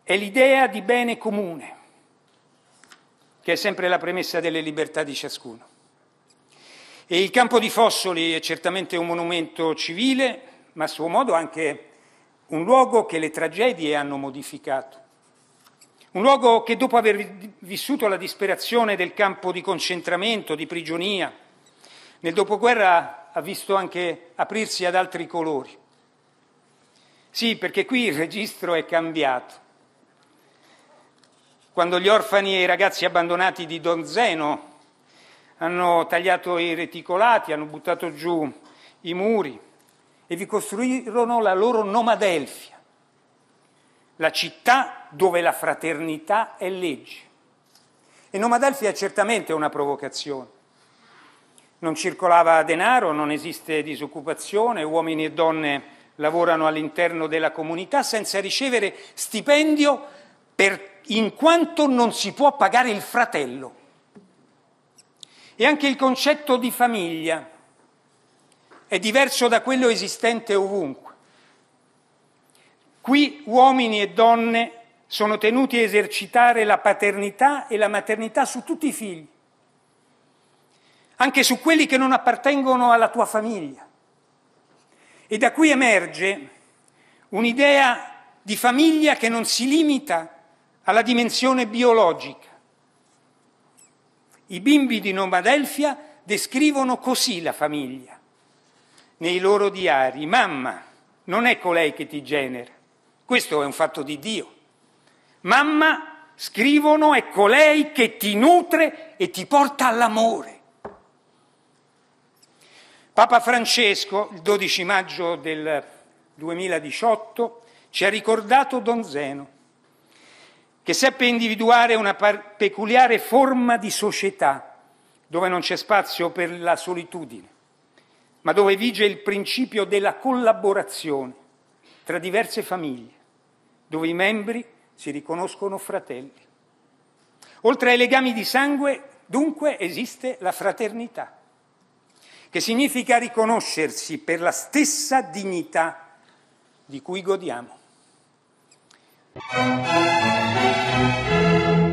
è l'idea di bene comune, che è sempre la premessa delle libertà di ciascuno. E il campo di Fossoli è certamente un monumento civile, ma a suo modo anche un luogo che le tragedie hanno modificato. Un luogo che dopo aver vissuto la disperazione del campo di concentramento, di prigionia, nel dopoguerra ha visto anche aprirsi ad altri colori. Sì, perché qui il registro è cambiato. Quando gli orfani e i ragazzi abbandonati di Don Zeno hanno tagliato i reticolati, hanno buttato giù i muri e vi costruirono la loro Nomadelfia, la città dove la fraternità è legge. E Nomadelfia è certamente una provocazione. Non circolava denaro, non esiste disoccupazione, uomini e donne lavorano all'interno della comunità senza ricevere stipendio in quanto non si può pagare il fratello. E anche il concetto di famiglia è diverso da quello esistente ovunque. Qui uomini e donne sono tenuti a esercitare la paternità e la maternità su tutti i figli, anche su quelli che non appartengono alla tua famiglia. E da qui emerge un'idea di famiglia che non si limita alla dimensione biologica. I bimbi di Nomadelfia descrivono così la famiglia nei loro diari: mamma non è colei che ti genera, questo è un fatto di Dio. Mamma, scrivono, è colei che ti nutre e ti porta all'amore. Papa Francesco, il 12 maggio del 2018, ci ha ricordato Don Zeno, che seppe individuare una peculiare forma di società dove non c'è spazio per la solitudine, ma dove vige il principio della collaborazione tra diverse famiglie, dove i membri si riconoscono fratelli. Oltre ai legami di sangue, dunque, esiste la fraternità, che significa riconoscersi per la stessa dignità di cui godiamo.